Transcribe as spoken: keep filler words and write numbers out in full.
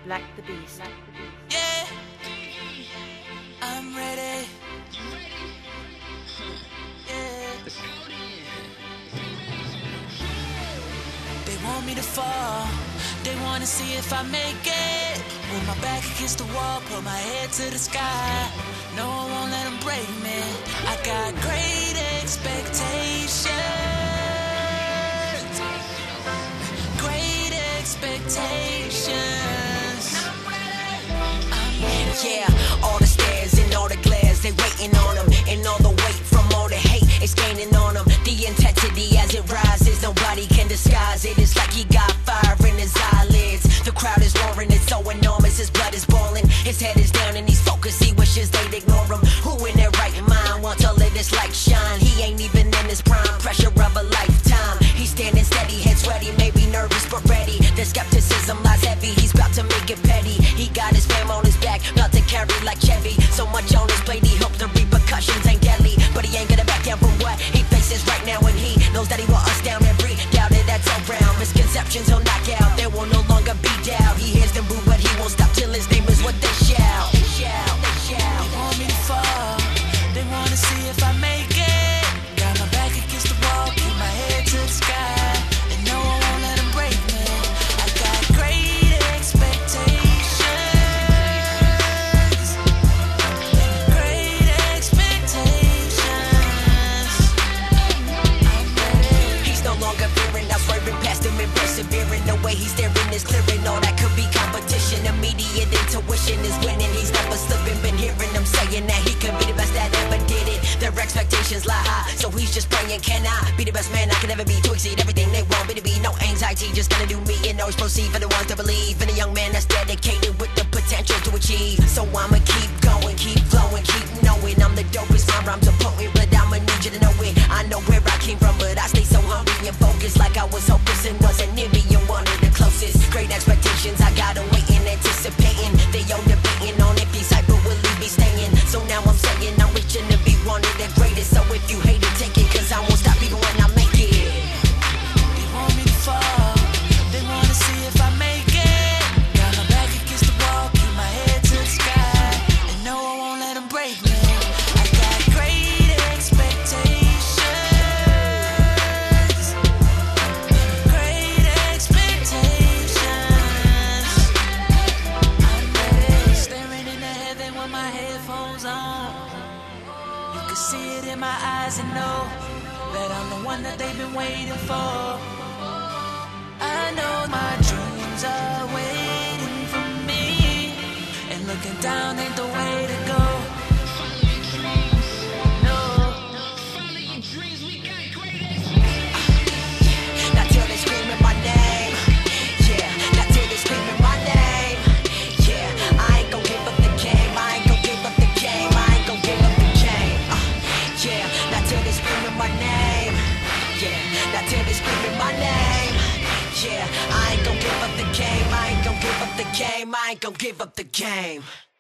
Black the Beast. Yeah, I'm ready. Yeah. They want me to fall, they wanna see if I make it. With my back against the wall, put my head to the sky. No, I won't let them break me. I got great expectations. Great expectations. Yeah, all the stares and all the glares, they waiting on them. And all the weight from all the hate is gaining on them. The intensity as it rises, nobody can disguise it. It's like he got fire in his eyelids. The crowd is roaring, it's so enormous, his blood is boiling. His head is down and he's focused, he wishes they'd ignore him. Who in their right mind wants to let his light shine? He ain't even in his prime, pressure of a lifetime. He's standing steady, head sweaty, maybe nervous but ready. The skepticism lies heavy, he's about to make it petty. He got his fam on his back, about to carry like Chevy. So much on his plate, he hopes the repercussions ain't deadly. But he ain't gonna back down from what he faces right now. And he knows that he will us down every doubt it that's around. Misconceptions he'll knock out, there will no longer be doubt. He hears them boo, but he won't stop till his name is what they shout. They shout, they shout. They want me to fall, they wanna see if I make it. Got my back against the wall, keep my head to the sky. And no, I won't let them break me. I got great expectations. Great expectations. I'm ready. He's no longer fearing, I'm swerving past him and persevering. The way he's staring is clearing, all that could be competition. Immediate intuition is winning, he's never slipping. Been hearing them saying that he could be the best that ever did it. Their expectations lie high, so he's just praying, can I be the best man I can ever be? To exceed everything they want me to be. No anxiety, just gonna do me and always proceed for the ones that believe in a young man that's dedicated with the potential to achieve. So I'ma keep going, keep flowing, keep knowing I'm the dopest. My rhymes are potent, but I'ma need you to know it. I know where I came from, but I stay so hungry and focused, like I was hopeless and wasn't near me and one of the closest. Great expectations, I gotta wait and anticipating. They all debating on if he's hyper will he be staying. So now I'm saying I'm reaching to be one of the greatest. So if you hate it, take it, cause I won't stop even when I make it. They want me to fall, they wanna see if I make it. Got my back against the wall, keep my head to the sky. And no, I won't let them break me. I got great expectations. Great expectations. I'm ready. Staring in the heaven with my headphones on. You can see it in my eyes and know that I'm the one that they've been waiting for. I know my dreams are waiting for me, and looking down ain't the way to go. No. Not till they screaming my name. Yeah, not till they screaming my name. Yeah, I ain't gon' give up the game. I ain't gon' give up the game. I ain't gon' give up the game. Uh, yeah, not till they screaming my name. Yeah, not till they screaming my name. Yeah, I ain't gon' give up the game. I ain't gon' give up the game. I ain't gon' give up the game.